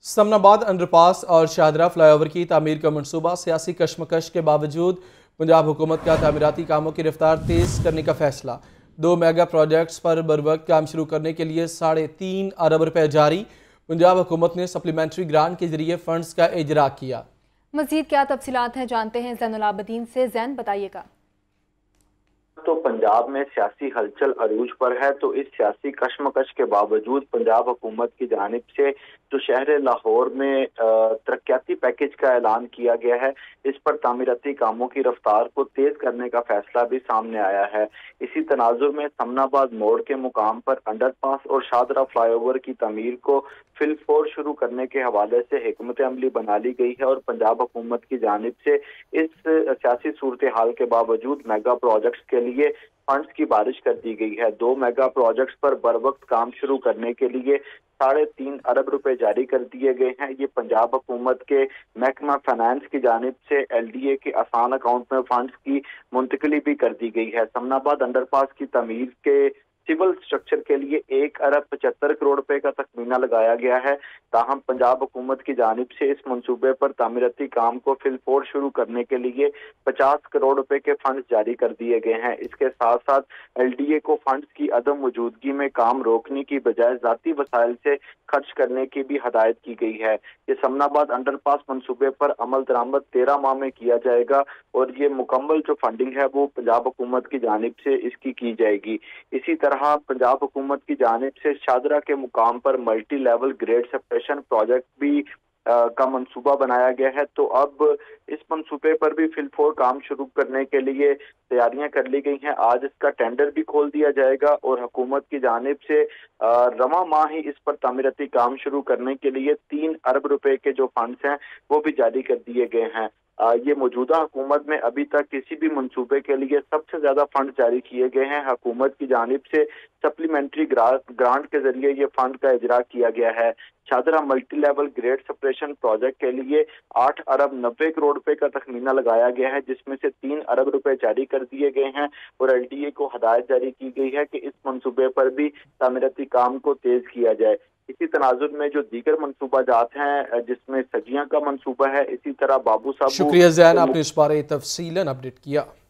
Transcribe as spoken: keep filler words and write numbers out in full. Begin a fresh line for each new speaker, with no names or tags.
Samanabad underpass और Shahdara flyover की तामीर का मंसूबा सियासी कशमकश के बावजूद पंजाब हुकूमत का तामीराती कामों की रफ्तार तेज करने का फैसला। दो मेगा प्रोजेक्ट्स पर बरवक्त काम शुरू करने के लिए साढ़े तीन अरब रुपए जारी। पंजाब हुकूमत ने सप्लीमेंट्री ग्रांट के जरिए फंड्स का इजरा किया।
मजीद क्या तफसीलात हैं जानते हैं ज़ैनुल आबदीन से। ज़ैन बताइएगा।
तो पंजाब में सियासी हलचल अरूज पर है, तो इस सियासी कशमकश के बावजूद पंजाब हुकूमत की जानिब से जो शहर लाहौर में तरक्याती पैकेज का ऐलान किया गया है, इस पर तामीराती कामों की रफ्तार को तेज करने का फैसला भी सामने आया है। इसी तनाजुर में समनाबाद मोड़ के मुकाम पर अंडरपास और शाहदरा फ्लाईओवर की तमीर को फिलफोर शुरू करने के हवाले से हिकमत अमली बना ली गई है और पंजाब हुकूमत की जानिब से इस सियासी सूरत हाल के बावजूद मेगा प्रोजेक्ट्स के लिए फंड्स की बारिश कर दी गई है। दो मेगा प्रोजेक्ट्स पर बरवक्त काम शुरू करने के लिए साढ़े तीन अरब रुपए जारी कर दिए गए हैं। ये पंजाब हुकूमत के महकमा फाइनेंस की जानिब से एल डी ए के आसान अकाउंट में फंड्स की मुंतकली भी कर दी गई है। समनाबाद अंडरपास की तमीर के सिविल स्ट्रक्चर के लिए एक अरब पचहत्तर करोड़ रुपए का तखमीना लगाया गया है। ताहम पंजाब हुकूमत की जानिब से इस मंसूबे पर तामीराती काम को फिलफोर शुरू करने के लिए पचास करोड़ रुपए के फंड्स जारी कर दिए गए हैं। इसके साथ साथ एल डी ए को फंड्स की अदम मौजूदगी में काम रोकने की बजाय जाती वसाइल से खर्च करने की भी हदायत की गई है। ये समनाबाद अंडरपास मंसूबे पर अमल दरामद तेरह माह में किया जाएगा और ये मुकम्मल जो फंडिंग है वो पंजाब हुकूमत की जानिब से इसकी की जाएगी। इसी तरह पंजाब हुकूमत की जानिब से शाहदरा के मुकाम पर multi level grade separation project भी आ, का मंसूबा बनाया गया है। तो अब इस मंसूबे पर भी फिलफोर काम शुरू करने के लिए तैयारियां कर ली गई हैं। आज इसका टेंडर भी खोल दिया जाएगा और हुकूमत की जानिब से रवा माह ही इस पर तामीराती काम शुरू करने के लिए तीन अरब रुपए के जो फंड्स हैं वो भी जारी कर दिए गए हैं। आ, ये मौजूदा हुकूमत में अभी तक किसी भी मंसूबे के लिए सबसे ज्यादा फंड जारी किए गए हैं। हुकूमत की जानिब से सप्लीमेंट्री ग्रांट के जरिए ये फंड का इजरा किया गया है। Shahdara multi level grade separation project के लिए आठ अरब नब्बे करोड़ रुपए का तखमीना लगाया गया है, जिसमें से तीन अरब रुपए जारी कर दिए गए हैं और एल डी ए को हदायत जारी की गई है कि इस मंसूबे पर भी तामीराती काम को तेज किया जाए। इसी तनाजुर में जो दीगर मंसूबा जात हैं जिसमें सजियां का मंसूबा है, इसी तरह बाबू साहब।
शुक्रिया ज़ैन, आपने इस बारे तफसीलन अपडेट किया।